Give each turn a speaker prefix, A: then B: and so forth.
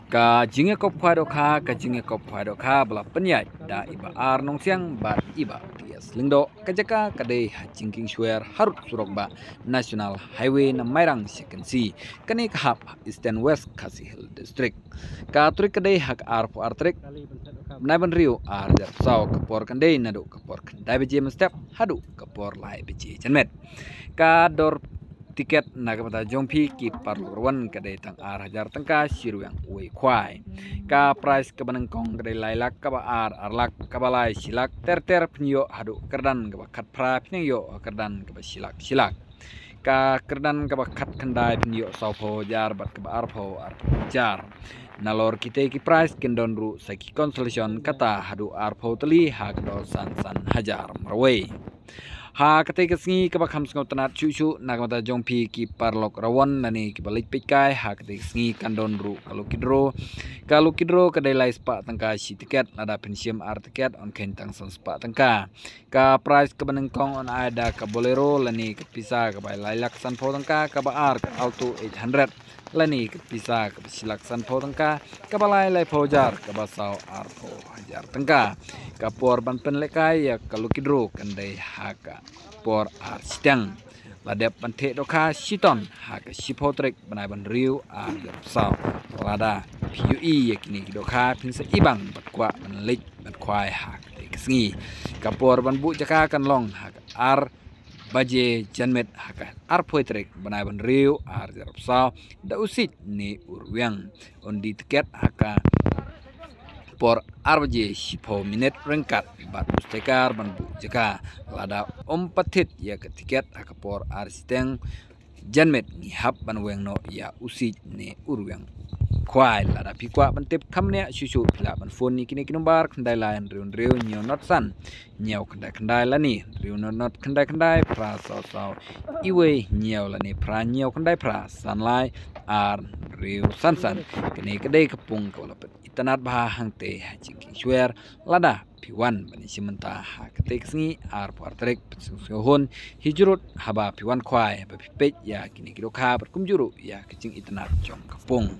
A: Ka jinge kop phado kha ka jinge kop phado kha bala penyai da iba ar nong siang bat iba tias lingdo kajaka kadai hajingking shuer harut surokba National Highway na Mairang Sekensi kani kahap Eastern West Khasi Hill District ka trik kadai hak ar pu ar trik Naiban Rio ar jar saw kapor kandai nadu kapor kandai beje mestep hadu kapor lai beje janmet ka dor tiket nagamata jongpi ki parluan kadai tang ar hajar tangka siru yang uai kwai ka price kabanengkong kadai lailak kaba ar arlak kabalai silak ter penyo hadu kerdan kaba kat pra penyo kerdan kaba silak ka kerdan kaba kat kendai penyo saupo jar bat kaba arpo jar nalor kita ki price kendon ru saki consolation kata hadu arpo teli hak do san hajar marway ha ketika sengi kaba kham sengau tanat cucu nagamata jongpi ki parlok rawan nani ki balik pikai ha ketika sengi kandon ru kalau kidro kadai lai spa tangka si tiket nada pensiam ar tiket on kentang son spa tangka ka price kabanengkong on ada ka bolero lani ke pisa ka bai lailak san po tangka ka ba ar auto 800 lani ke pisa ka silak san po tangka ka balai lai pojar ka basau ar po hajar tangka ka por ban pen lekai ya kalau kidro kandai haka por ar sidang ladep pante doka siton haka sipotrek banai ban riu ar sapsau lada PUE yakini doka pinsa ibang batkwa banlik batkwai hak kesngi kapor ban bu jaka kan long haka ar baje janmet haka ar poetrek banai ban riu ar sapsau da usit ni urwiang ondi tiket haka por arbaje sipo minit rengkat bat mustekar ban bu jaka lada patit ya ketiket akapor arsiteng janmet ni hap ban weng no ya usi ne urweng kwai lada pikwa ban tip kamne susu pila ban phone ni kini nombar kandai lain riu nyo not san nyau kandai lani riu not kandai pra so iwe nyau lani pra nyau kandai pra sanlai ar riu san kini kedai kepung kawalapet itanat bah hangte hajing swear lada piwan bani simenta ha ketek sengi ar portrek pensuhun hijrut haba piwan kwai ba pipet ya kini kidoka berkumjuru ya kecing itanat jong kapung